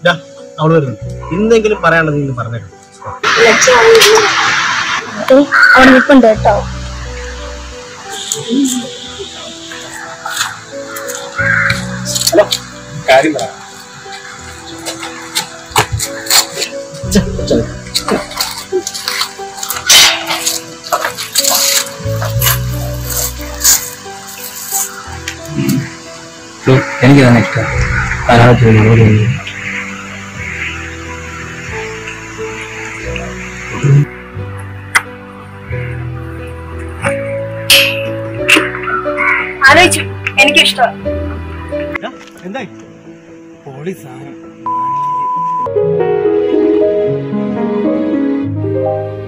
അവള് വരുന്നു. ഇന്നെങ്കിലും പറയാനുള്ളത് നീ പറഞ്ഞേക്കാം. അവിടെ നിൽപ്പുണ്ട് കേട്ടോ. ഹലോ, കാര്യം പറ. എനിക്ക് തന്നെ ഇഷ്ടം. ആലോചിച്ചു, എനിക്കിഷ്ടം. എന്തായി പോളി സാധനം.